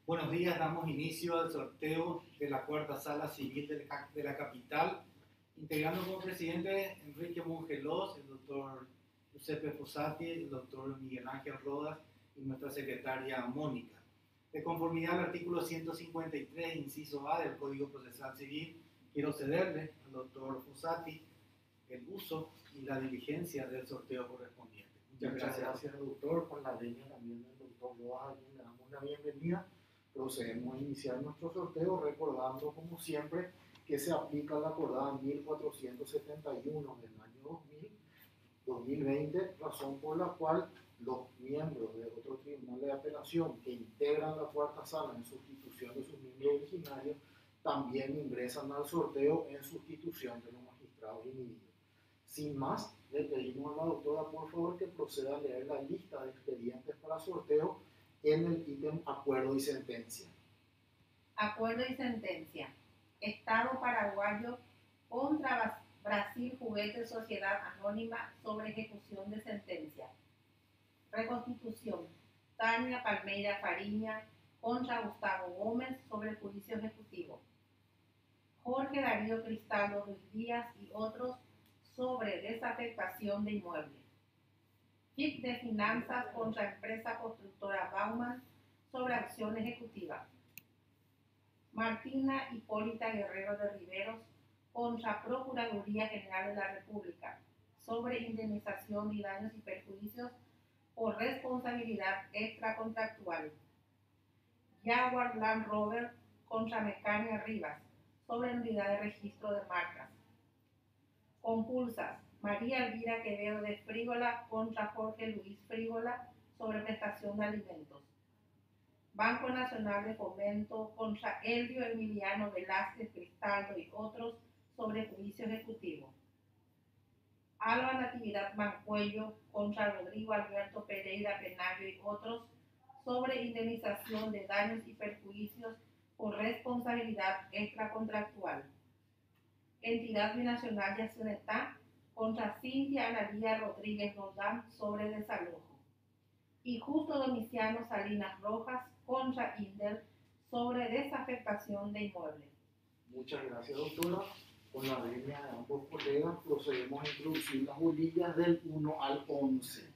Buenos días, damos inicio al sorteo de la cuarta sala civil de la capital, integrando como presidente Enrique Mongelos, el doctor Giuseppe Fossati, el doctor Miguel Ángel Rodas y nuestra secretaria Mónica. De conformidad al artículo 153, inciso A del Código Procesal Civil, quiero cederle al doctor Fossati el uso y la diligencia del sorteo correspondiente. Muchas gracias, doctor. Con la venia también del doctor Rodas, a quien le damos la bienvenida. Procedemos a iniciar nuestro sorteo recordando, como siempre, que se aplica la acordada 1471 del año 2020, razón por la cual los miembros de otro tribunal de apelación que integran la cuarta sala en sustitución de sus miembros originarios también ingresan al sorteo en sustitución de los magistrados inhibidos. Sin más, le pedimos a la doctora, por favor, que proceda a leer la lista de expedientes para sorteo en el ítem acuerdo y sentencia. Acuerdo y sentencia. Estado paraguayo contra Brasil Juguete Sociedad Anónima sobre ejecución de sentencia. Reconstitución. Tania Palmeira Fariña contra Gustavo Gómez sobre juicio ejecutivo. Jorge Darío Cristaldo Ruiz Díaz y otros sobre desafectación de inmuebles. FIP de Finanzas contra Empresa Constructora Bauman sobre acción ejecutiva. Martina Hipólita Guerrero de Riveros contra Procuraduría General de la República sobre indemnización de daños y perjuicios por responsabilidad extracontractual. Jaguar Land Rover contra Mecánica Rivas sobre unidad de registro de marcas. Compulsas. María Elvira Quevedo de Frígola contra Jorge Luis Frígola sobre prestación de alimentos. Banco Nacional de Fomento contra Elvio Emiliano Velázquez Cristaldo y otros sobre juicio ejecutivo. Alba Natividad Mancuello contra Rodrigo Alberto Pereira Penayo y otros sobre indemnización de daños y perjuicios por responsabilidad extracontractual. Entidad Binacional de Accionetá contra Cintia Analía Rodríguez Roldán sobre desalojo. Y Justo Domiciano Salinas Rojas contra Inder sobre desafectación de inmuebles. Muchas gracias, doctora. Con la venia de ambos colegas procedemos a introducir las bolillas del 1 al 11.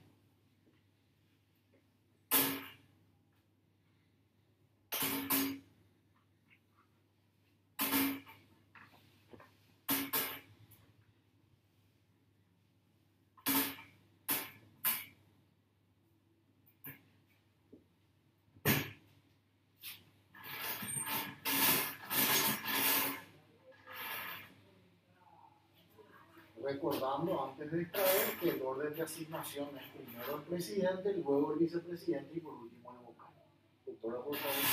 Recordando antes de extraer que el orden de asignación es primero el presidente, luego el vicepresidente y por último el vocal. Doctora, por favor.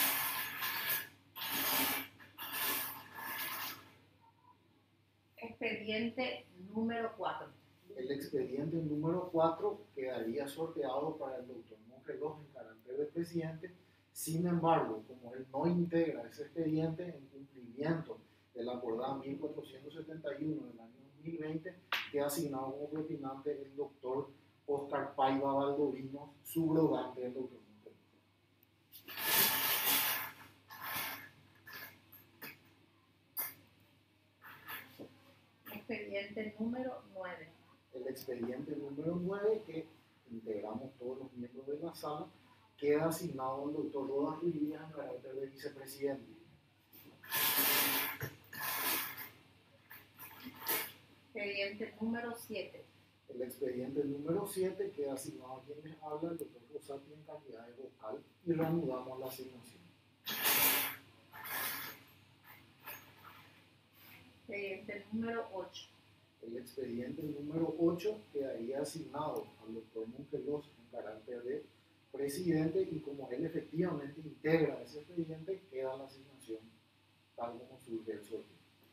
Expediente número 4. El expediente número 4 quedaría sorteado para el doctor Mongelos en carácter de presidente. Sin embargo, como él no integra ese expediente en cumplimiento de la acordada 1471 del año 2020, queda asignado como propinante el doctor Oscar Paiva Valdovinos, subrogante del doctor Mongelos. Expediente número 9. El expediente número 9, que integramos todos los miembros de la sala, queda asignado al doctor Rodas Ruiz Díaz en carácter de vicepresidente. Expediente número 7. El expediente número 7 queda asignado a quien les habla, el doctor Fossati, en calidad de vocal, y reanudamos la asignación. Expediente número 8. El expediente número 8 quedaría asignado al doctor Mongelos en carácter de presidente, y como él efectivamente integra ese expediente, queda la asignación tal como surge el sorteo.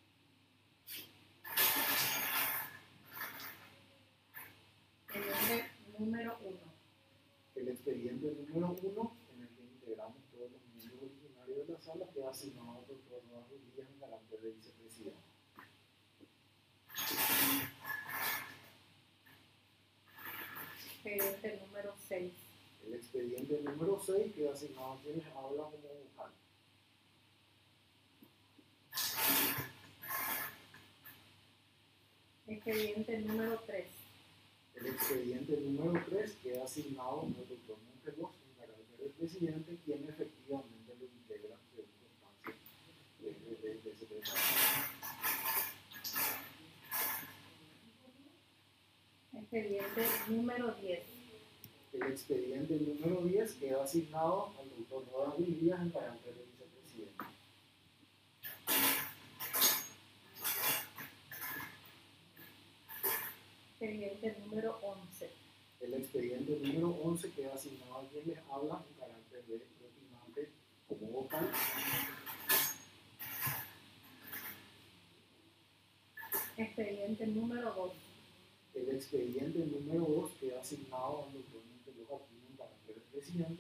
Expediente número 1. El expediente número 1, en el que integramos todos los miembros originarios de la sala, queda asignado al doctor Rodas Ruiz Díaz en carácter de vicepresidente. Expediente número 6. El expediente número 6 queda asignado a quienes hablan como vocal. Expediente número 3. El expediente número 3 queda asignado al doctor Montelos en carácter de presidente, quien efectivamente lo integra según constancia de secretario. Expediente número 10. El expediente número 10 queda asignado al doctor Rodas Díaz en carácter de vicepresidente. Expediente número 11. El expediente número 11 queda asignado a quien les habla en carácter de propinante como vocal. Expediente número 2. El expediente número 2 queda asignado al doctor Montelos Aquino en carácter de presidente.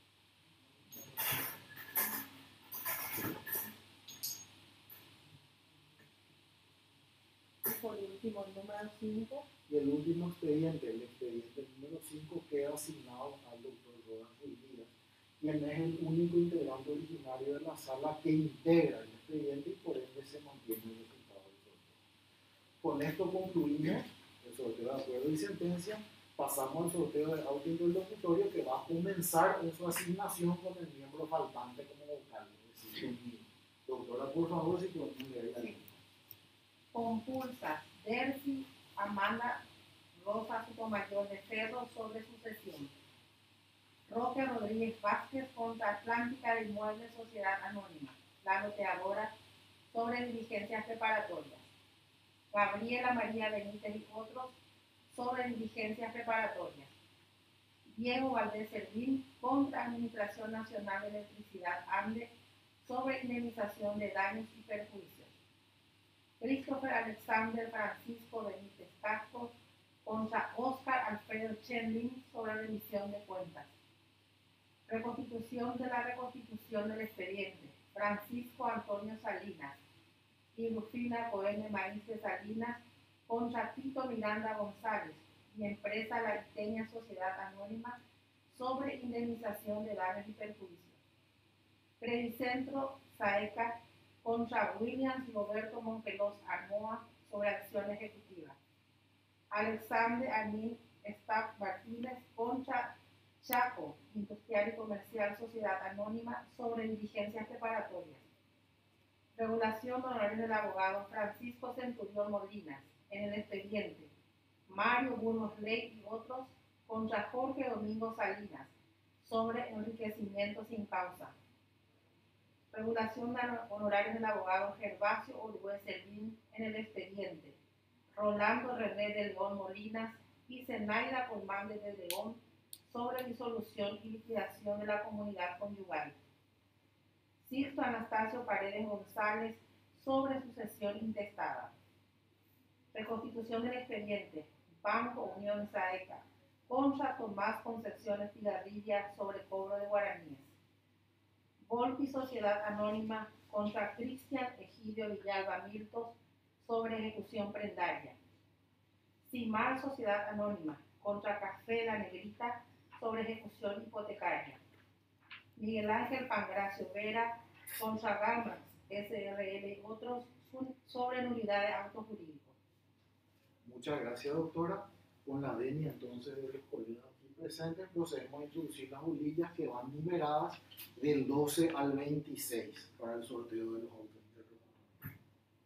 Y por último, el número 5. Y el último expediente, el expediente número 5, queda asignado al doctor Rodas Díaz, quien es el único integrante originario de la sala que integra el expediente y por ende se mantiene el resultado del sorteo. Con esto concluimos el sorteo de acuerdo y sentencia. Pasamos al sorteo de auto interlocutorio que va a comenzar en su asignación con el miembro faltante como vocal, es decir, conmigo. Doctora, por favor, si podemos leer la línea. Compulsa Delcy Amanda Rosa Sotomayor de Ferro sobre sucesión. Roque Rodríguez Vázquez contra Atlántica de Inmuebles Sociedad Anónima, la loteadora, sobre diligencias preparatorias. Gabriela María Benítez y otros sobre diligencias preparatorias. Diego Valdés Servín contra Administración Nacional de Electricidad ANDE sobre indemnización de daños y perjuicios. Christopher Alexander Francisco Benítez Castro contra Oscar Alfredo Chendlin sobre revisión de cuentas. Reconstitución de la reconstitución del expediente. Francisco Antonio Salinas y Rufina Cohen Maíz de Salinas contra Tito Miranda González y empresa La Iteña Sociedad Anónima sobre indemnización de daños y perjuicios. Credicentro Saeca contra Williams Roberto Montelos Armoa sobre acción ejecutiva. Alexander Anín Staff Martínez contra Chaco Industrial y Comercial Sociedad Anónima sobre diligencias preparatorias. Regulación de honorarios del abogado Francisco Centurión Molinas en el expediente Mario Burgos Ley y otros contra Jorge Domingo Salinas sobre enriquecimiento sin causa. Regulación de honorarios del abogado Gervasio Uruguay Servín en el expediente Rolando René de León Molinas y Zenaida Colmán de León sobre disolución y liquidación de la comunidad conyugal. Sixto Anastasio Paredes González sobre sucesión intestada. Reconstitución del expediente Banco Unión Saeca contra Tomás Concepción Estigarribia sobre cobro de guaraníes. Volpi Sociedad Anónima contra Cristian Egidio Villalba Miltos sobre ejecución prendaria. Cimar Sociedad Anónima contra Café La Negrita sobre ejecución hipotecaria. Miguel Ángel Pangracio Vera contra Galmax SRL y otros sobre nulidad de actos jurídicos. Muchas gracias, doctora. Con la venia entonces de los colegas aquí presentes, procedemos a introducir las bolillas que van numeradas del 12 al 26 para el sorteo de los autos interlocutorios.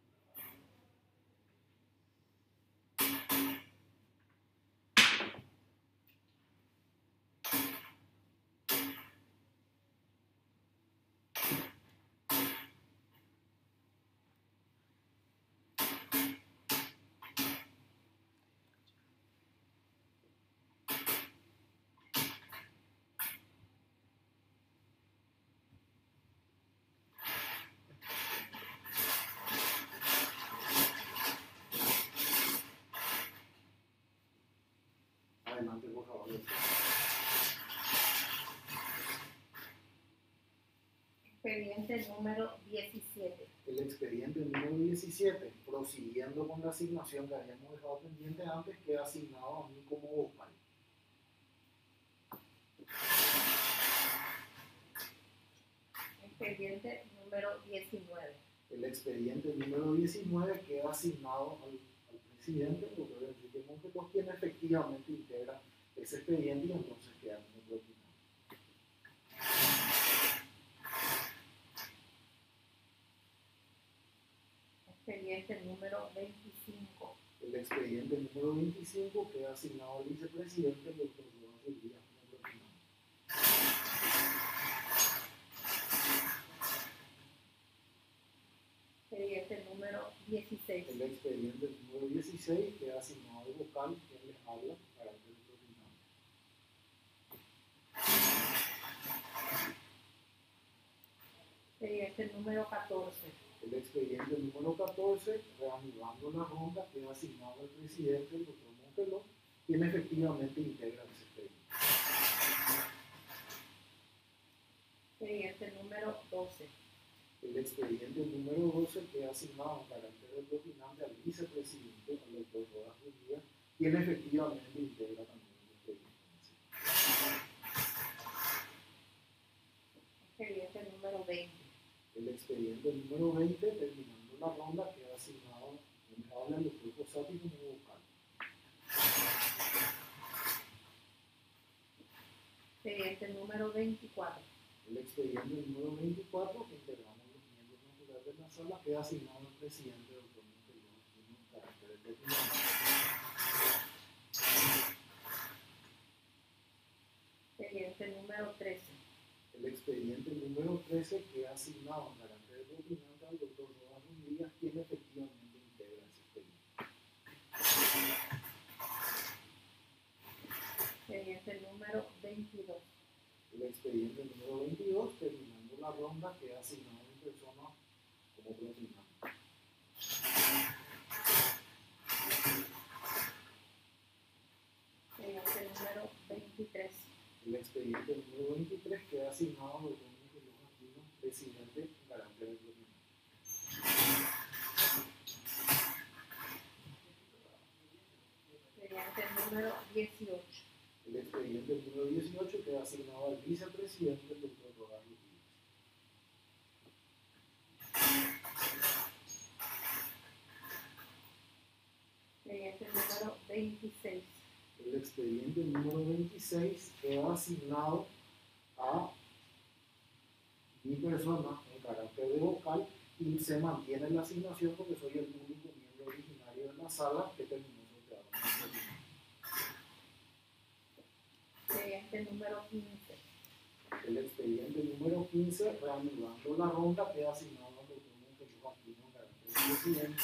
Adelante, por favor. Expediente número 17. El expediente número 17, prosiguiendo con la asignación que habíamos dejado pendiente antes, queda asignado a mí como vocal. expediente número 19. El expediente número 19 queda asignado al presidente, el doctor Enrique Mongelos, quien efectivamente integra ese expediente y entonces queda como propinante. Expediente número 25. El expediente número 25 queda asignado al vicepresidente, el doctor Rodolfo Díaz, como propinante. Expediente número 16. El expediente número 16 queda asignado al vocal, quien les habla, para el propinante. Expediente número 14. El expediente número 14, reanudando la ronda, queda asignado al presidente, el doctor Mongelos, quien efectivamente integra ese expediente. Expediente número 12. El expediente número 12 queda asignado en carácter de propinante al vicepresidente, al doctor Rodolfo Díaz, quien efectivamente integra también el expediente. Expediente número 20. El expediente número 20, terminando la ronda, queda asignado en habla el doctor Fossati como vocal. Expediente número 24. El expediente número 24, que integramos los miembros naturales de la sala, queda asignado al presidente, doctor Mongelos, en carácter de propinante. Expediente número 13. El expediente número 13 queda asignado en carácter de propinante al doctor Rodolfo Díaz, quien efectivamente integra ese expediente. Expediente número 22. El expediente número 22, terminando la ronda, queda asignado en persona como propinante. Expediente número 23. El expediente número 23 queda asignado al doctor Mongelos Aquino, presidente en carácter de propinante. Expediente número 18. El expediente número 18 queda asignado al vicepresidente, el doctor Rodolfo Díaz. Expediente número 26. El expediente número 26 queda asignado a mi persona en carácter de vocal y se mantiene la asignación porque soy el único miembro originario de la sala que terminó sorteado. Expediente número 15. El expediente número 15, reanudando la ronda, queda asignado al doctor Mongelos Aquino en carácter de presidente.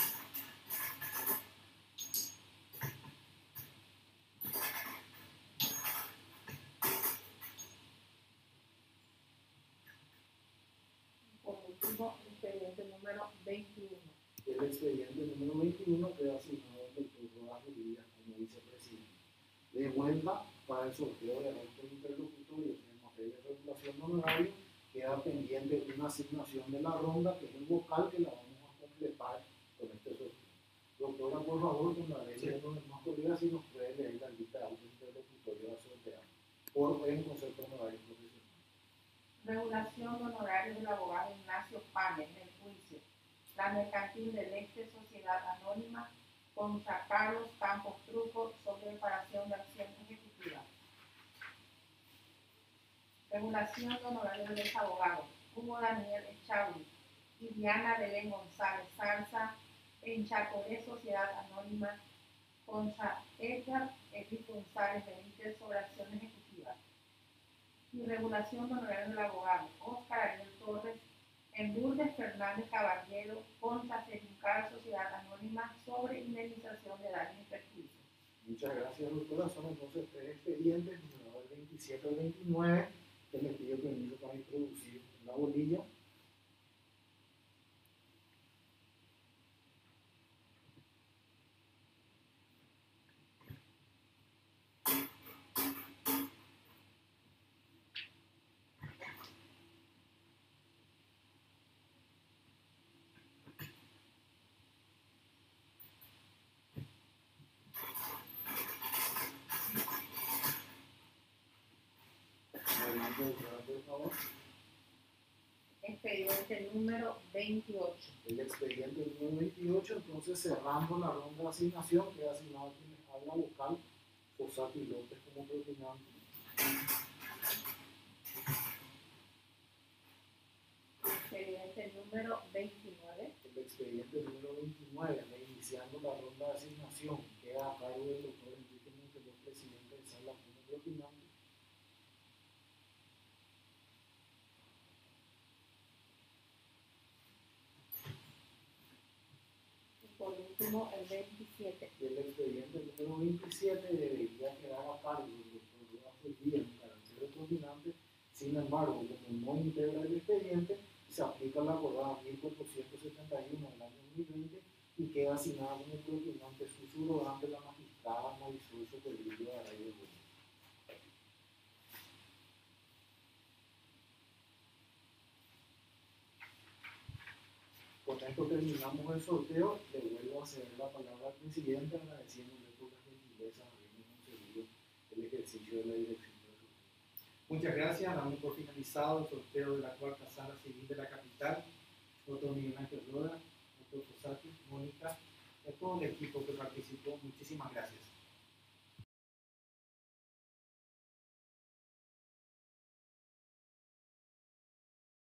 Por último, expediente número 21. El expediente número 21 queda asignado al doctor Rodolfo Díaz como vicepresidente. De vuelta para el sorteo de nuestros interlocutorios en materia de regulación de honorarios, queda pendiente una asignación de la ronda, que es el vocal, que la vamos a completar con este sorteo. Doctora, por favor, con la ley de los demás colegas, si nos puede leer la lista de altos interlocutorios a sortear por en concepto honorario profesional. Regulación de honorarios del abogado Ignacio Páez en el juicio. La mercantil del Este Sociedad Anónima contra Carlos Campos Truco sobre reparación de acción ejecutiva. Regulación de honorarios de los abogados Hugo Daniel Echauri y Diana Belén González Salsa en Chacoré Sociedad Anónima contra Edgar Edith González Benítez sobre acción ejecutiva. Y regulación de honorarios del abogado Óscar Ariel Torres en Lourdes Fernández Caballero contra Sevincar Sociedad Anónima sobre indemnización de daños y perjuicios. Muchas gracias, doctora. Son entonces tres expedientes, numerados del 27 al 29, que les pido permiso para introducir en la bolilla. Adelante, doctora, por favor. Expediente Expediente número 28. El expediente número 28, entonces cerrando la ronda de asignación, queda asignado a quien habla vocal, Fossati López como propinante. Expediente número 29. El expediente número 29, reiniciando la ronda de asignación, queda a cargo del doctor Enrique Monteló, presidente de sala como propinante. Por último, el 27. Y el expediente número 27 debería quedar a cargo del doctor Rafael Díaz en carácter de propinante. Sin embargo, como no integra el expediente, se aplica la acordada 1471 del año 2020 y queda asignada como propinante su subrogante la magistrada Marisol Socorrillo de Araya Gómez. Con esto terminamos el sorteo. Le vuelvo a ceder la palabra al presidente, agradeciéndole por la gentileza de habernos concedido el ejercicio de la dirección del sorteo. Muchas gracias. Damos por finalizado el sorteo de la cuarta sala civil de la capital. Doctor Miguel Ángel Roda, doctor Fossati, Mónica, y a todo el equipo que participó. Muchísimas gracias.